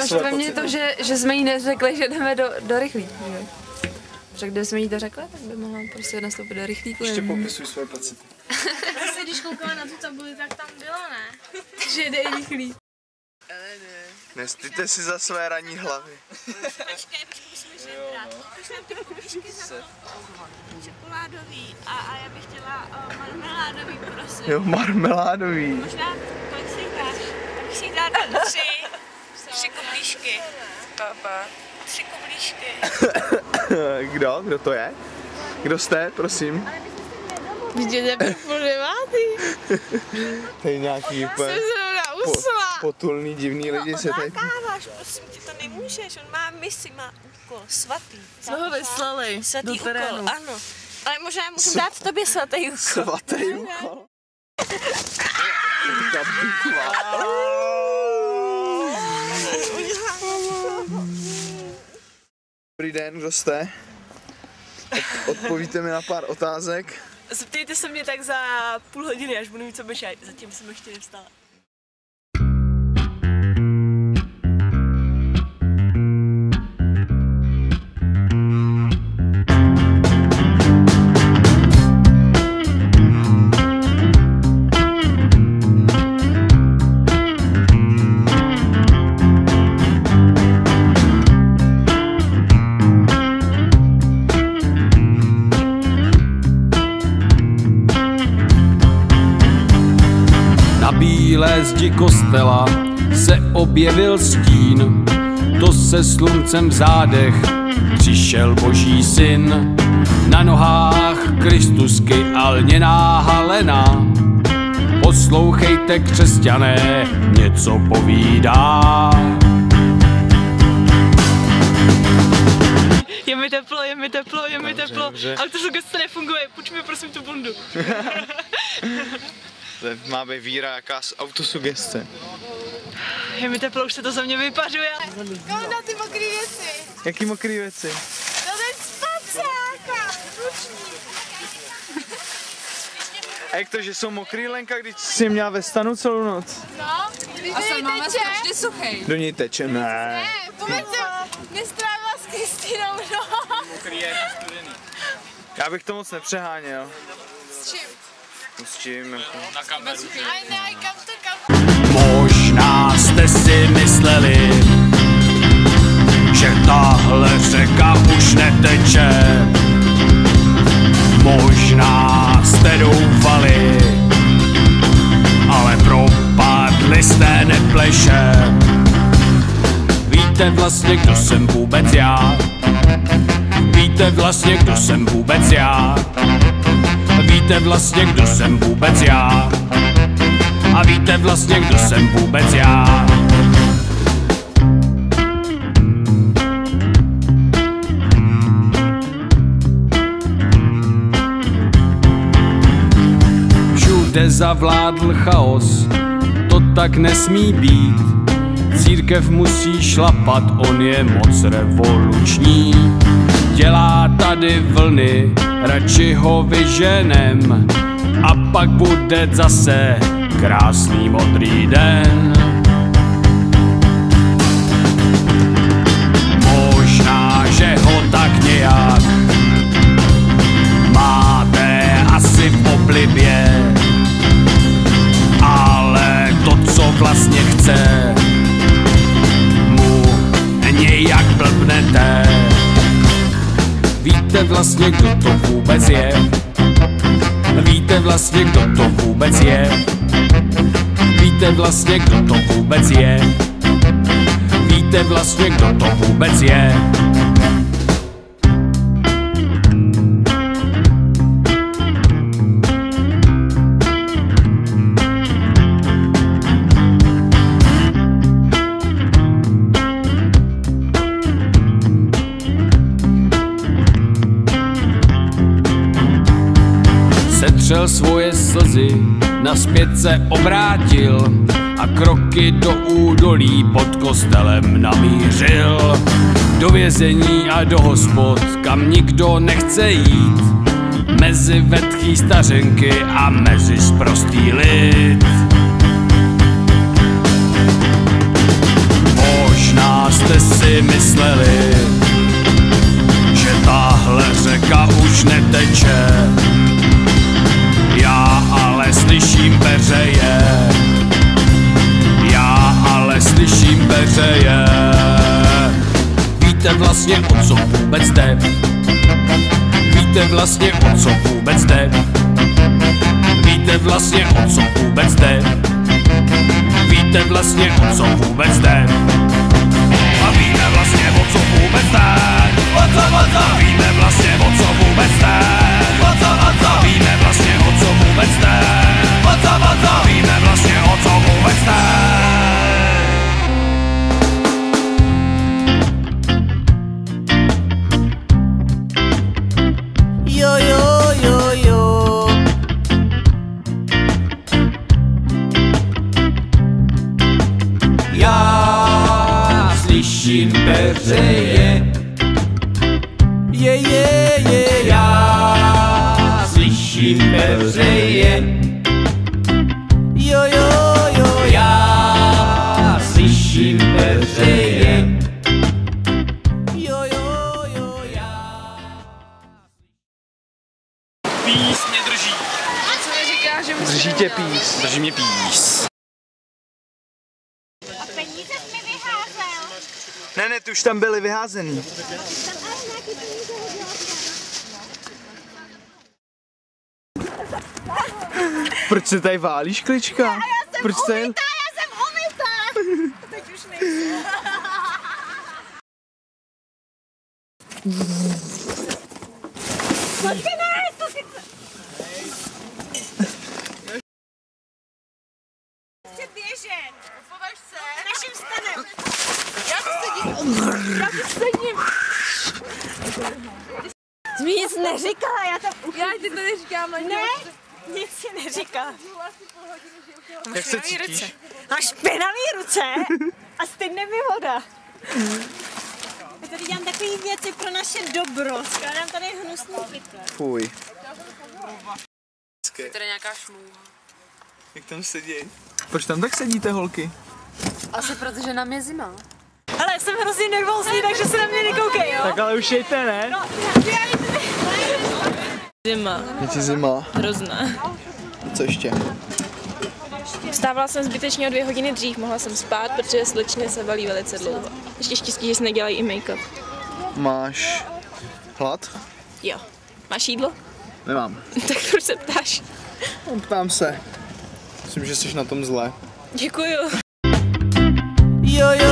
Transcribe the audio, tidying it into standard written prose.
máš ve mně to, že jsme jí neřekli, že jdeme do rychlíku, že? Protože kdyby jsme jí to řekli, tak by mohla prostě nastoupit do rychlíku. Ještě popisuj svoje pocity. Zase když koukala na tu tabuli, tak tam bylo, ne? Že jde i rychlík. Nestýte si za své ranní hlavy. Počkej, musíme žebrat. Už nám ty kuličky za čokoládový a já bych chtěla marmeládový, prosím. Jo, marmeládový. Možná, kolik si jich dáš? Tak si jich dá 3 kublížky. Papa. 3 kublížky. Kdo to je? Kdo jste, prosím? Vidět, je půl devátý. To je nějaký úplně potulný, divný lidi se tady... Káváš, prosím tě, to nemůžeš, on má misi, má úkol, svatý. Jsme ho vyslali Svatý do úkol, terénu. ano. Ale možná můžu dát tobě svatý úkol. Svatý úkol. Dobrý den, kdo jste? Odpovíte mi na pár otázek. Zeptejte se mě tak za půl hodiny, až budu mít co bešaj. Zatím jsem ještě nevstala. Na bílé zdi kostela se objevil stín, to se sluncem v zádech přišel Boží syn. Na nohách Kristusky a lněná halena, poslouchejte křesťané, něco povídá. Je mi teplo, je mi teplo, je mi teplo. dobře. Autosugestce nefunguje, půjč mi prosím tu bundu. To má být víra jaká z autosugestce. Je mi teplo, už se to ze mě vypařuje. Komu dá ty mokrý věci? Jaký mokrý věci? To ten spacáka, ručník. A jak to, že jsou mokrý, Lenka, když jsi měla ve stanu celou noc? No, když A jsem máme teče. strašně suchej. Do ní teče, ne. Ne, vůbec jsem nestrávila s Kristinou noc. Já bych to moc nepřeháněl. S čím? S čím? Jako... Aj ne, kam. Možná jste si mysleli, že tahle řeka už neteče. Možná jste doufali, ale propadli jste nepleše. Víte vlastně, kdo jsem vůbec já? Víte vlastně, kdo jsem vůbec já? Víte vlastně, kdo jsem vůbec já? A víte vlastně, kdo jsem vůbec já? Všude zavládl chaos, to tak nesmí být. Církev musí šlapat, on je moc revoluční. Dělá tady vlny, radši ho vyženem. A pak bude zase krásný modrý den. Možná, že ho tak nějak máte asi v oblibě, ale to, co vlastně chce, mu nějak blbnete. Víte vlastně, kdo to vůbec je? Víte vlastně, kdo to vůbec je? Víte vlastně, kdo to vůbec je? Víte vlastně, kdo to vůbec je? Setřel svoje slzy, nazpět se obrátil a kroky do údolí pod kostelem namířil. Do vězení a do hospod, kam nikdo nechce jít, mezi vetchý stařenky a mezi sprostý lid. Možná Možná jste si mysleli, že tahle řeka už neteče. Já ale slyším peřeje. Já ale slyším peřeje. Víte vlastně, o co vůbec jde? Víte vlastně, o co vůbec jde? Víte vlastně, o co vůbec jde? Víte vlastně, o co vůbec jde? A víme vlastně, o co vůbec jde? O co? Víme vlastně, o co vůbec jde? O co? Víme vlastně, o co vůbec jde? O co? Víme vlastně, o co vůbec jde? Jo, jo, jo, jo. Já slyším peřeje. Je. Já slyším peřeje. Jo, jo, jo. Já slyším peřeje. Jo, jo, jo, já. Pís mě drží. Co mi říká, že musíš Drží tě pís. Drží mě pís. A peníze jsi mi vyházel. Ne, ty už tam byly vyházený. Tam ale nějaký peníze hodila. Proč se tady válíš, Klička? Proč se... Já jsem umytá. Teď už nejsem. Chci běžet. Považ se. Naším stanem. Já sedím. Jsi mi nic neříkala, já tam... Já ti to neříkám ani. Ne, nic si neříkala. Jak se cítíš? Máš špinavý ruce a stejně mi voda. Já tady dělám takové věci pro naše dobro. Skládám tady hnusný pytle. Fuj. Je tady nějaká šmůha. Jak tam sedí? Proč tam tak sedíte, holky? Asi protože nám je zima. Ale jsem hrozně nervózní, takže se na mě nekoukej, jo? Tak ale už jejte, ne? No, Zima. Je ti zima. Hrozná. Co ještě? Vstávala jsem zbytečně o 2 hodiny dřív, mohla jsem spát, protože slečny se valí velice dlouho. Ještě štěstí, že si nedělají i make-up. Máš hlad? Jo. Máš jídlo? Nemám. Tak proč se ptáš? No, ptám se. Myslím, že jsi na tom zle. Děkuju. Jo, jo.